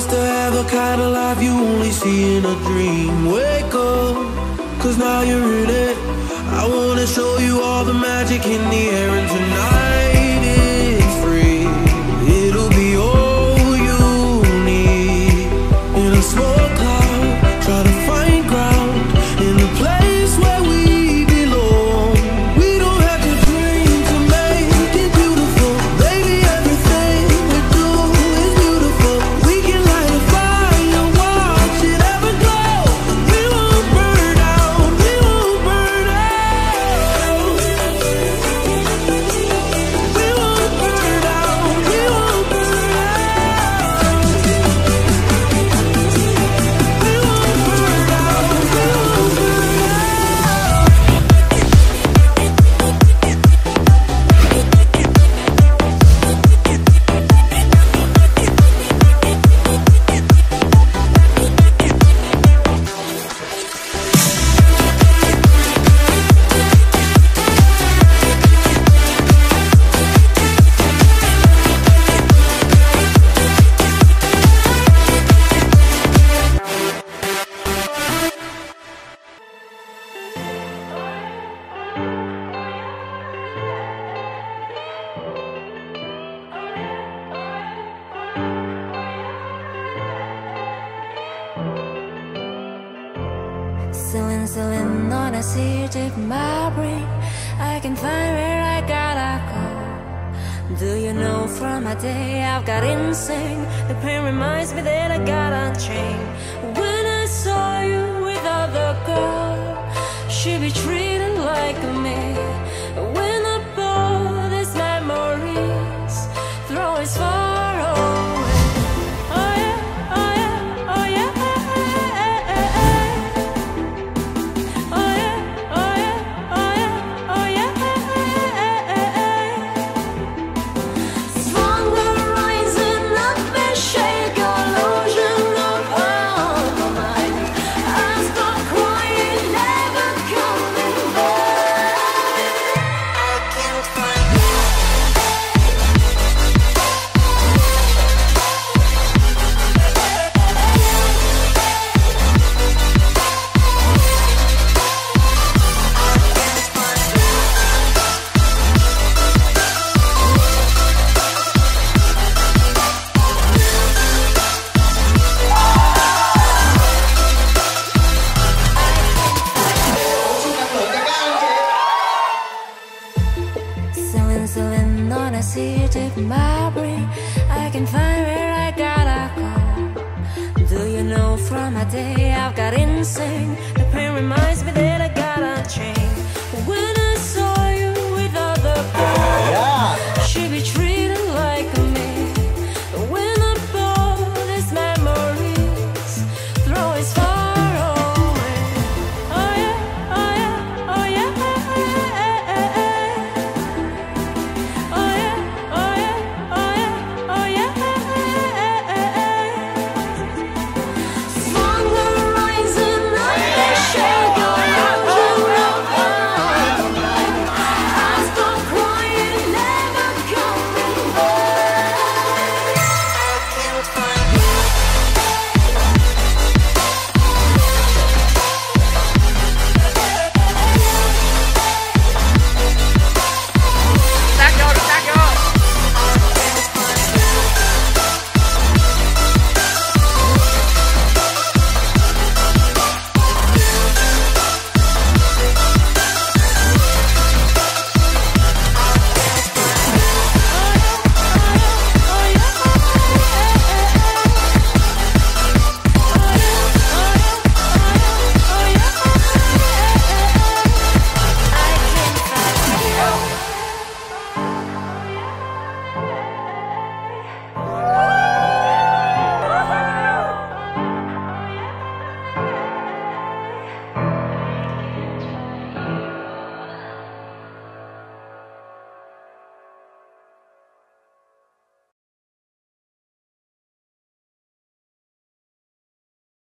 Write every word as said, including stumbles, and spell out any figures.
to have a kind of life you only see in a dream. Wake up, cause now you're in it. I wanna show you all the magic in the air. And tonight is free. It'll be all you need. In a small cloud, try to find ground in the place where we belong. We don't have to dream to make it beautiful. Baby, everything we do is beautiful. We can light a fire, watch it ever glow. We won't burn out, we won't burn out. We won't burn out, we won't burn out. We won't burn out, we won't burn out. Sewing, sewing on a seed of my brain. I can find where I gotta go. Do you know from my day I've got insane. The pain reminds me that I got unchained. When I saw you with other girl, she be treated like me. When I bought these memories, throw it far away. Oh yeah, oh yeah, oh yeah. Sewing, sewing on a seed of my brain. I can find where I gotta go. Do you know from my day I've got insane. The pain reminds me that